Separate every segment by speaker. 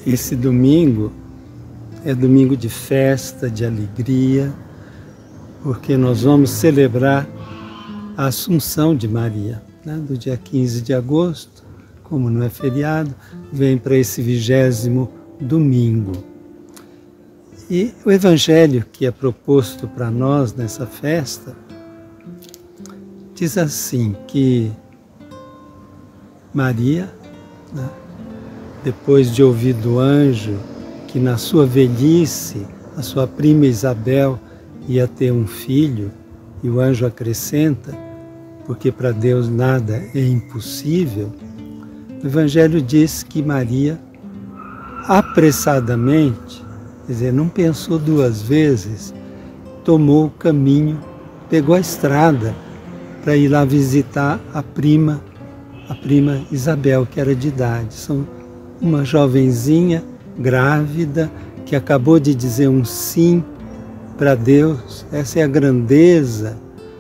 Speaker 1: Esse domingo é domingo de festa, de alegria, porque nós vamos celebrar a Assunção de Maria, né? Do dia 15 de agosto, como não é feriado, vem para esse 20º domingo. E o evangelho que é proposto para nós nessa festa diz assim, que Maria, né, depois de ouvir do anjo que na sua velhice a sua prima Isabel ia ter um filho, e o anjo acrescenta, porque para Deus nada é impossível, o evangelho diz que Maria apressadamente, quer dizer, não pensou duas vezes, tomou o caminho, pegou a estrada para ir lá visitar a prima Isabel, que era de idade. São uma jovenzinha grávida que acabou de dizer um sim para Deus. Essa é a grandeza,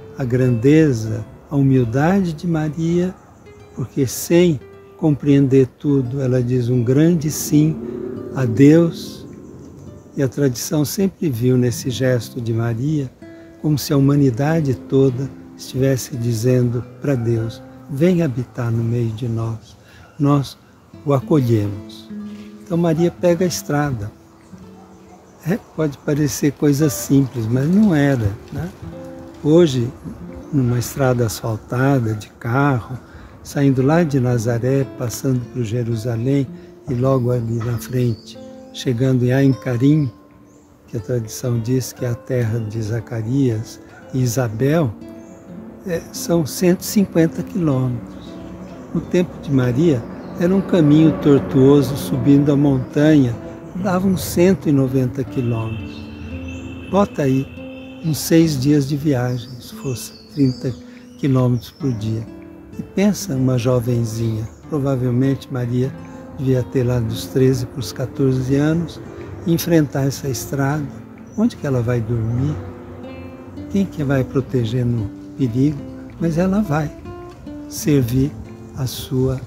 Speaker 1: a humildade de Maria, porque sem compreender tudo, ela diz um grande sim a Deus. E a tradição sempre viu nesse gesto de Maria como se a humanidade toda estivesse dizendo para Deus: vem habitar no meio de nós, nós o acolhemos. Então Maria pega a estrada. Pode parecer coisa simples, mas não era, né? Hoje, numa estrada asfaltada, de carro, saindo lá de Nazaré, passando por Jerusalém e logo ali na frente, chegando em Carim, que a tradição diz que é a terra de Zacarias e Isabel, são 150 quilômetros. No tempo de Maria, era um caminho tortuoso subindo a montanha, dava uns 190 quilômetros. Bota aí uns 6 dias de viagem, se fosse 30 quilômetros por dia. E pensa uma jovenzinha, provavelmente Maria devia ter lá dos 13 para os 14 anos, enfrentar essa estrada. Onde que ela vai dormir? Quem que vai proteger no perigo? Mas ela vai servir a sua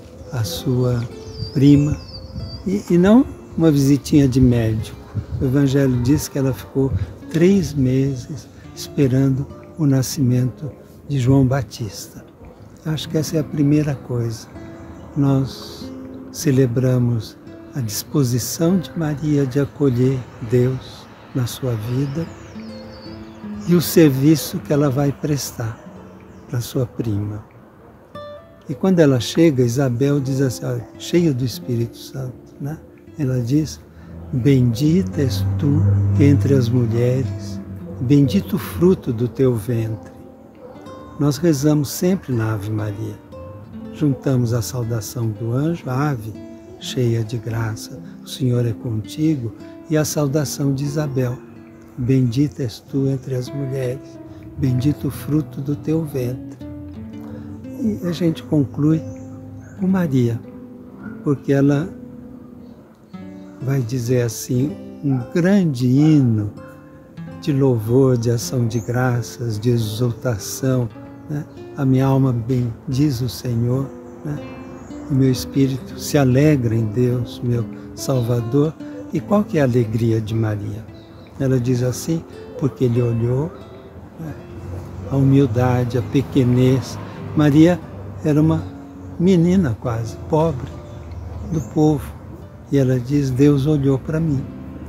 Speaker 1: prima, e não uma visitinha de médico. O evangelho diz que ela ficou 3 meses esperando o nascimento de João Batista. Eu acho que essa é a primeira coisa. Nós celebramos a disposição de Maria de acolher Deus na sua vida e o serviço que ela vai prestar para sua prima. E quando ela chega, Isabel diz assim, olha, cheia do Espírito Santo, né? Ela diz: bendita és tu entre as mulheres, bendito o fruto do teu ventre. Nós rezamos sempre na Ave Maria. Juntamos a saudação do anjo, ave, cheia de graça, o Senhor é contigo, e a saudação de Isabel: bendita és tu entre as mulheres, bendito o fruto do teu ventre. E a gente conclui com Maria, porque ela vai dizer assim, um grande hino de louvor, de ação de graças, de exultação, né? A minha alma bendiz o Senhor, né? O meu espírito se alegra em Deus, meu Salvador. E qual que é a alegria de Maria? Ela diz assim, porque ele olhou, né, a humildade, a pequenez. Maria era uma menina quase, pobre, do povo. E ela diz, Deus olhou para mim,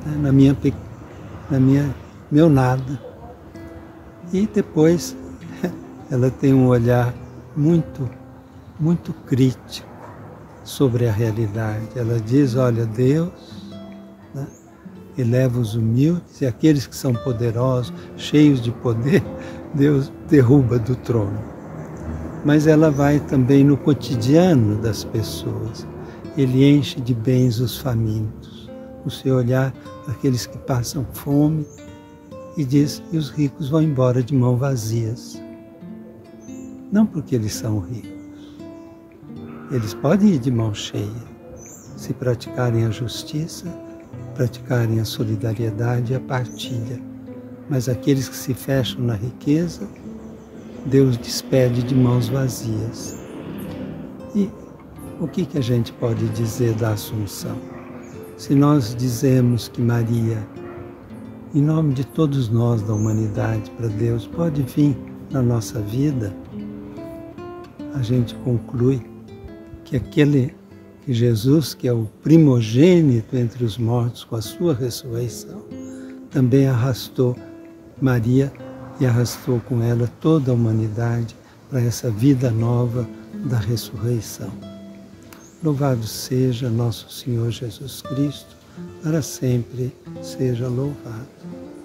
Speaker 1: né, meu nada. E depois ela tem um olhar muito, muito crítico sobre a realidade. Ela diz, olha, Deus, né, eleva os humildes, e aqueles que são poderosos, cheios de poder, Deus derruba do trono. Mas ela vai também no cotidiano das pessoas. Ele enche de bens os famintos. O seu olhar para aqueles que passam fome, e diz, e os ricos vão embora de mãos vazias. Não porque eles são ricos. Eles podem ir de mão cheia, se praticarem a justiça, praticarem a solidariedade e a partilha. Mas aqueles que se fecham na riqueza, Deus despede de mãos vazias. E o que a gente pode dizer da Assunção? se nós dizemos que Maria, em nome de todos nós da humanidade, para Deus, pode vir na nossa vida, a gente conclui que Jesus, que é o primogênito entre os mortos com a sua ressurreição, também arrastou Maria e arrastou com ela toda a humanidade para essa vida nova da ressurreição. Louvado seja nosso Senhor Jesus Cristo, para sempre seja louvado.